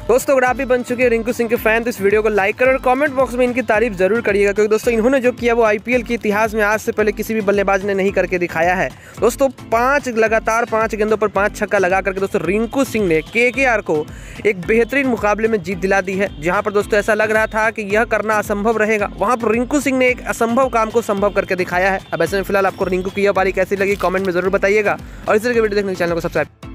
दोस्तों अगर आप भी बन चुके हैं रिंकू सिंह के फैन तो इस वीडियो को लाइक करें और कमेंट बॉक्स में इनकी तारीफ जरूर करिएगा, क्योंकि दोस्तों इन्होंने जो किया वो आईपीएल के इतिहास में आज से पहले किसी भी बल्लेबाज ने नहीं करके दिखाया है। दोस्तों लगातार 5 गेंदों पर 5 छक्का लगा करके दोस्तों रिंकू सिंह ने केकेआर को एक बेहतरीन मुकाबले में जीत दिला दी है। जहां पर दोस्तों ऐसा लग रहा था कि यह करना असंभव रहेगा, वहां पर रिंकू सिंह ने एक असंभव काम को संभव करके दिखाया है। अब ऐसे में फिलहाल आपको रिंकू की यह पारी कैसी लगी कमेंट में जरूर बताइएगा और इस तरह के वीडियो देखने के चैनल को सब्सक्राइब